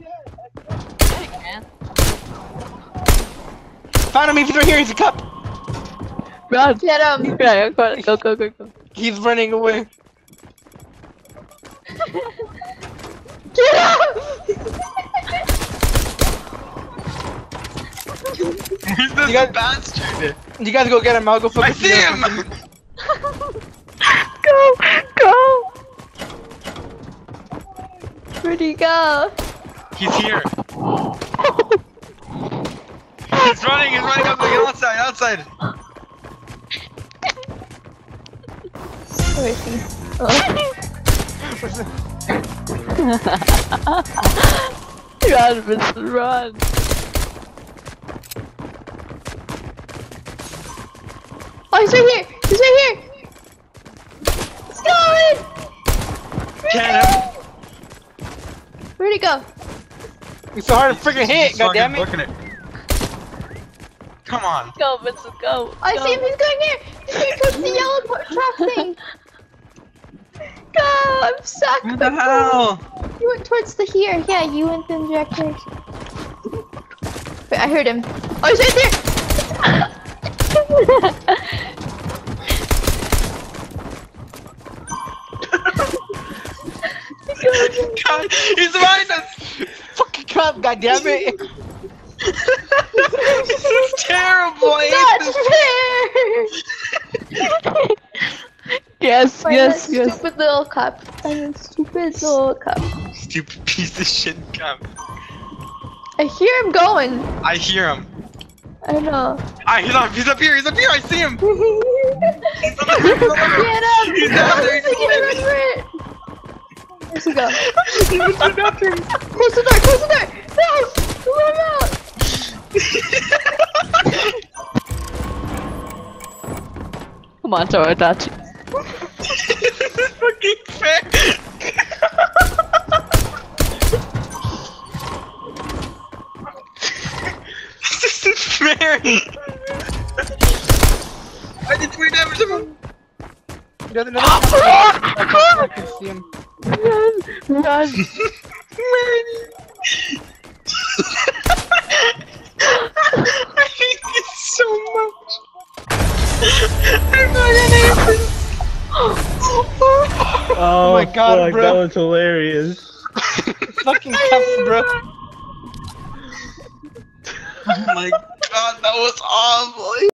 Found him, he's right here, he's a cup! Run! Get him! Yeah, go. He's running away. Get him! He's this bastard. You guys go get him, I'll go focus. I see him! Go! Where'd he go? He's here. He's running up the outside. Where is he? Oh. Run, Vincent, run! Oh, he's right here! He's right here! He's going! Get him! Where'd he go? It's so hard to freaking hit, He's goddammit. fucking booking it. Come on. Go, Vincent, go! I see him, he's going here! He's going towards the yellow trap thing! Go! I'm stuck! What the hell? You went towards the here. Yeah, you went in the direct direction. Wait, I heard him. Oh, he's right there! God, he's behind us! Fucking cup, goddammit. This is terrible! I hate Not this. fair! Yes. Stupid little cup. I'm a stupid little cup. Stupid piece of shit cup. I hear him going. I hear him. I know. He's up here, I see him! Get him! He's down there, he's Where's he go? Close the door! Close the door! No! Let him out! Come on, Tora, I got you. This is fucking fair! This isn't fair! I did 3 damage to him! He doesn't know. I can see him. Run! I hate this so much! I'm not gonna hate this! Oh my god, fuck, bro. that was hilarious. Fucking cups, bro. Oh my god, that was awful!